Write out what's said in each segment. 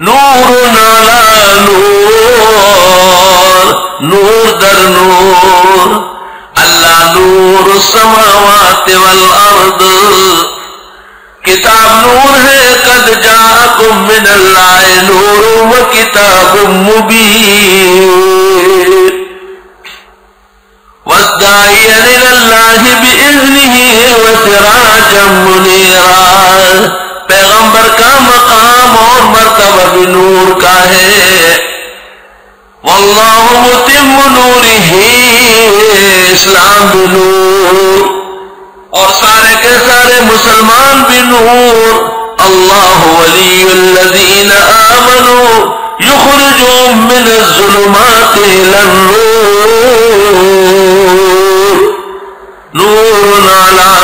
نور علی نور، نور در نور، اللہ نور السماوات والارض، کتاب نور ہے، قد جاءکم من اللہ نور و کتاب مبین، والداعیا الی اللہ بإذنہ وسراجا منیرا، پیغمبر کا مقام اور مرتبہ بھی نور کا ہے، واللہ متم نورہ، اسلام بھی نور اور سارے کے سارے مسلمان بھی نور، اللہ ولی الذین آمنوا یخرجهم من الظلمات الی النور، نور علی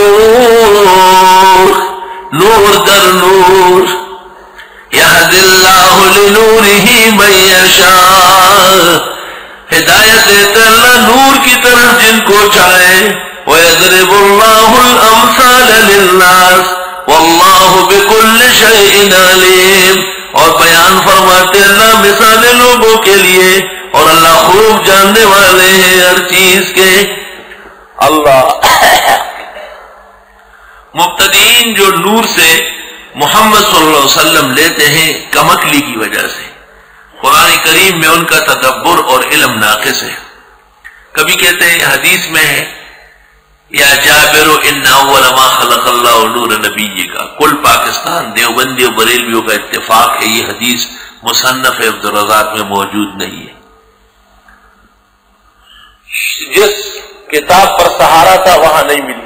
نور، نور در نور، یہدی اللہ لنورہ من یشاء، ہدایت دیتا اللہ نور کی طرف جن کو چاہے، وَيَضْرِبُ اللَّهُ الْأَمْثَالَ لِلنَّاسِ وَاللَّهُ بِكُلِّ شَيْءٍ عَلِيمٌ، اور بیان فرماتے اللہ مثالیں لوگوں کے لیے، اور اللہ خوب جاننے والے ہیں ہر چیز کے۔ اللہ مبتدئین جو نور سے محمد صلی اللہ علیہ وسلم لیتے ہیں کمکلی کی وجہ سے، قرآن کریم میں ان کا تدبر اور علم ناقص ہے۔ کبھی کہتے ہیں حدیث میں ہے یا جابر ان اول ما خلق اللہ نور نبی کا، کل پاکستان دیوبندی و بریلویوں کا اتفاق ہے یہ حدیث مصنف عبدالرزاق میں موجود نہیں ہے۔ جس کتاب پر سہارا تھا وہاں نہیں ملی۔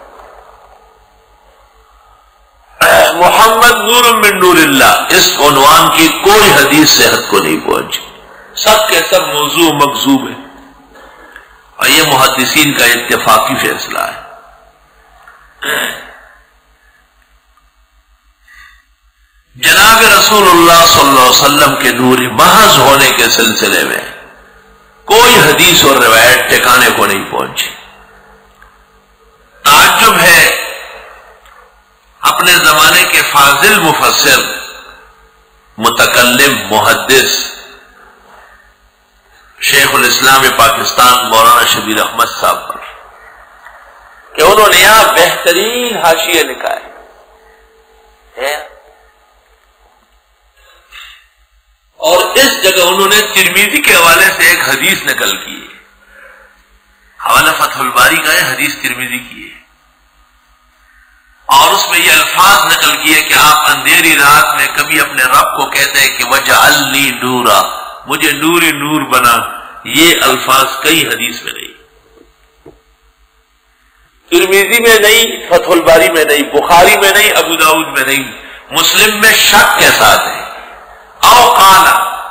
محمد نور من نور اللہ، اس عنوان کی کوئی حدیث صحت کو نہیں پہنچی، سب کے سب موضوع مکذوب ہے، اور یہ محدثین کا اتفاقی فیصلہ ہے۔ جناب رسول اللہ صلی اللہ علیہ وسلم کے نور محض ہونے کے سلسلے میں کوئی حدیث اور روایت ٹھکانے کو نہیں پہنچی۔ تعجب ہے اپنے زمانے کے فاضل مفسر، متکلم، محدث شیخ الاسلام پاکستان مولانا شبیر احمد صاحب پر کہ انہوں نے یہاں بہترین حاشیے لکھا ہے، اور اس جگہ انہوں نے ترمذی کے حوالے سے ایک حدیث نقل کی ہے، حوالہ فتح الباری کا ہے، حدیث ترمذی کی ہے، اور اس میں یہ الفاظ نقل کیے کہ آپ اندھیری رات میں کبھی اپنے رب کو کہتے ہیں کہ وجعلنی نورا، مجھے نوری نور بنا۔ یہ الفاظ کئی حدیث میں نہیں، ترمذی میں نہیں، فتح الباری میں نہیں، بخاری میں نہیں، ابو داؤد میں نہیں، مسلم میں شک کے ساتھ ہے۔ او قال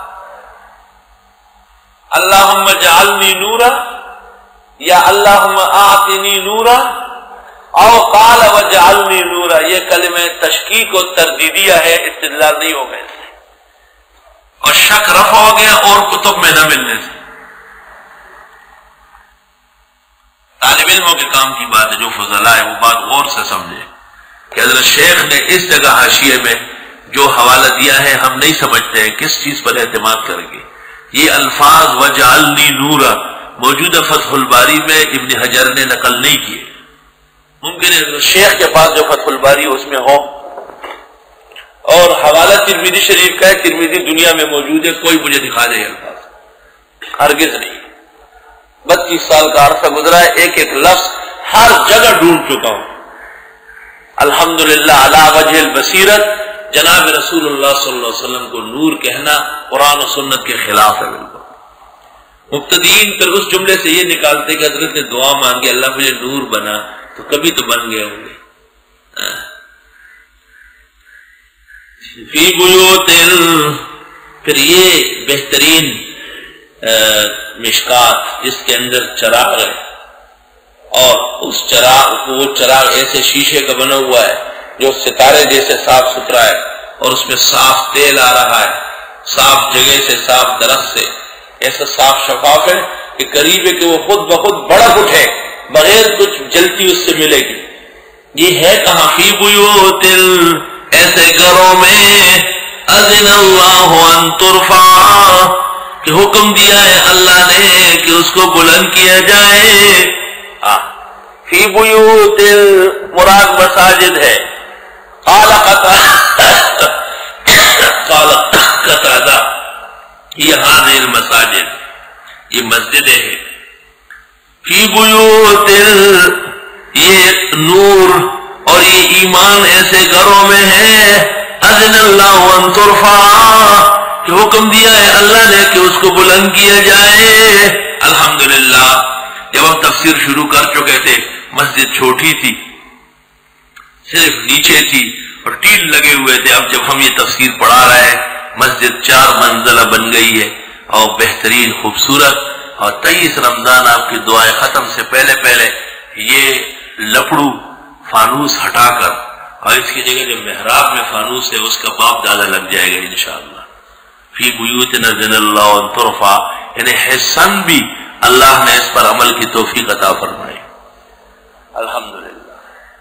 اللہم اجعلنی نورا یا اللہم اعطنی نورا، او قال وجعلنی نورا، یہ کلمہ تشکیک و تردیدیہ ہے، استدلال نہیں ہوگا اس سے، اور شک رفع ہو گیا اور کتب میں نہ ملنے سے۔ طالب علموں کے کام کی بات ہے، جو فضلاء ہے وہ بات غور سے سمجھے کہ حضرت شیخ نے اس جگہ حاشیے میں جو حوالہ دیا ہے ہم نہیں سمجھتے ہیں کس چیز پر اعتماد کریں گے۔ یہ الفاظ وجعلنی نورا موجودہ فتح الباری میں ابن حجر نے نقل نہیں کیے، ممکن ہے شیخ کے پاس جو فتح الباری اس میں ہو، اور حوالہ ترمذی شریف کا ہے، ترمذی دنیا میں موجود ہے، کوئی مجھے دکھا دے الفاظ، ہرگز نہیں۔ 32 سال کا عرصہ گزرا ہے، ایک ایک لفظ ہر جگہ ڈھونڈ چکا ہوں، الحمدللہ علی وجہ البصیرت۔ جناب رسول اللہ صلی اللہ علیہ وسلم کو نور کہنا قرآن و سنت کے خلاف ہے بالکل۔ مبتدئین پھر اس جملے سے یہ نکالتے کہ حضرت نے دعا مانگی اللہ مجھے نور بنا، تو کبھی تو بن گئے ہوں گے۔ فی بیوت، پھر یہ بہترین مشکات جس کے اندر چراغ ہے، اور اس چراغ کو، وہ چراغ ایسے شیشے کا بنا ہوا ہے جو ستارے جیسے صاف ستھرا ہے، اور اس میں صاف تیل آ رہا ہے، صاف جگہ سے، صاف درخت سے، ایسا صاف شفاف ہے کہ قریب ہے کہ وہ خود بخود بڑک اٹھے بغیر کچھ جلتی اس سے ملے گی۔ یہ ہے کہاں؟ فی بیوت، ایسے گھروں میں اذن اللہ ان ترفع، کہ حکم دیا ہے اللہ نے کہ اس کو بلند کیا جائے. فی بیوت مراد مساجد ہے. قال قتادہ یہاں المساجد، یہ مسجدیں ہیں. فی بیوت، یہ نور اور یہ ایمان ایسے گھروں میں ہے. اذن اللہ ان ترفع، کہ حکم دیا ہے اللہ نے کہ اس کو بلند کیا جائے. الحمدللہ جب ہم تفسیر شروع کر چکے تھے، مسجد چھوٹی تھی، صرف نیچے تھی اور ٹیل لگے ہوئے تھے. اب جب ہم یہ تفسیر پڑھا رہے ہیں، مسجد 4 منزلہ بن گئی ہے اور بہترین خوبصورت. اور 23 رمضان آپ کی دعائیں ختم سے پہلے پہلے یہ لپڑو فانوس ہٹا کر اور اس کی جگہ جو محراب میں فانوس ہے اس کا باپ دادا لگ جائے گا انشاءاللہ. فی بیوت اذن اللہ ان ترفع، یعنی حسن بھی اللہ نے اس پر عمل کی توفیق عطا فرمائی. الحمدللہ.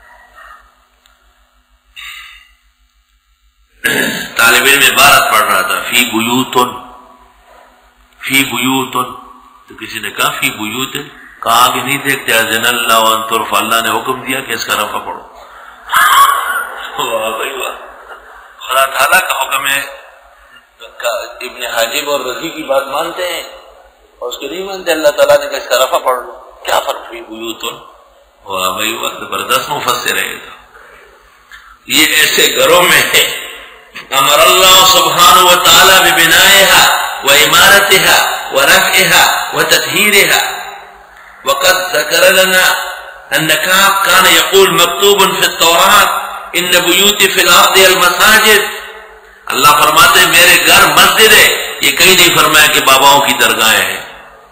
طالب علم عبارت پڑھ رہا تھا فی بیوتن، فی بیوتن، تو کسی نے کہا فی بیوت، کہا کہ نہیں دیکھتے اذن اللہ ان ترفع، اللہ نے حکم دیا کہ اس کا رفع پڑھو. واہ بھائی واہ، خدا تعالیٰ کا حکم ہے. ابن حاجب اور رضی کی بات مانتے ہیں اور اس کو نہیں مانتے. اللہ تعالیٰ نے کہا اس کا رفع پڑھ لو. کیا فرق فی بیوتن؟ واہ بھائی واہ، زبردست مفسر ہے. یہ ایسے گھروں میں ہے امر اللہ سبحانہ و تعالی ببنائها وعمارتها ورفعها وتطهيرها. وقد ذكر لنا ان كان يقول مكتوب في التوراة ان بيوت في الارض المساجد. اللہ فرماتے ہیں میرے گھر مسجد ہے، یہ کہیں نہیں فرمایا کہ باباؤں کی درگاہیں ہیں.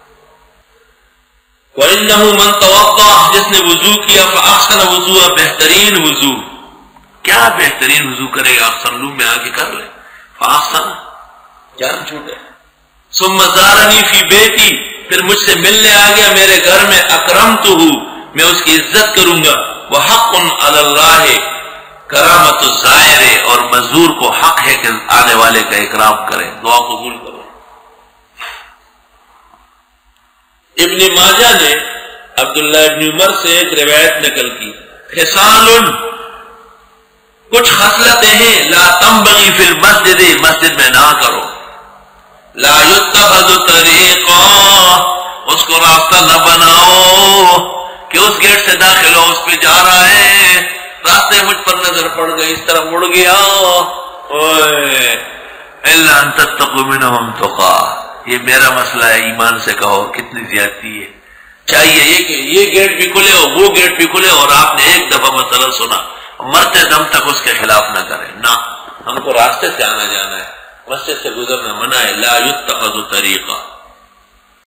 وَإِنَّهُ مَنْ تَوَضَّأَ، جس نے وضو کیا فَأَحْسَنَ وضوء، بہترین وضو. کیا بہترین وضو کرے گا؟ احسن لو میں آ کے کر لے. فَأَحْسَنَ، جان چھوٹے. ثُمَّ زَارَنِي فِي بَيْتِي، پھر مجھ سے ملنے آ گیا میرے گھر میں. أَكْرَمْتُهُ، میں اس کی عزت کروں گا. وَحَقٌ عَلَى اللَّهِ، کرامت الزائر، اور مزور کو حق ہے کہ آنے والے کا اکرام کرے. دعا قبول کرو. ابن ماجہ نے عبداللہ ابن عمر سے ایک روایت نقل کی، خصال، کچھ خصلتیں ہیں لا تنبغی فی المسجد، مسجد میں نہ کرو. لا یتخذ طریقا، اس کو راستہ نہ بناؤ کہ اس گیٹ سے داخل ہو، اس پہ جا رہا ہے، راستے مجھ پر نظر پڑ گئی، اس طرح مڑ گیا. الا ان تتقوا منهم تقا، یہ میرا مسئلہ ہے. ایمان سے کہو کتنی زیادتی ہے. چاہیے یہ کہ یہ گیٹ بھی کھلے ہو، وہ گیٹ بھی کھلے، اور آپ نے ایک دفعہ مسئلہ سنا، مرتے دم تک اس کے خلاف نہ کریں. نہ، ہم کو راستے سے آنا جانا ہے، مسجد سے گزرنا منع ہے. لا یتخذ طریقہ.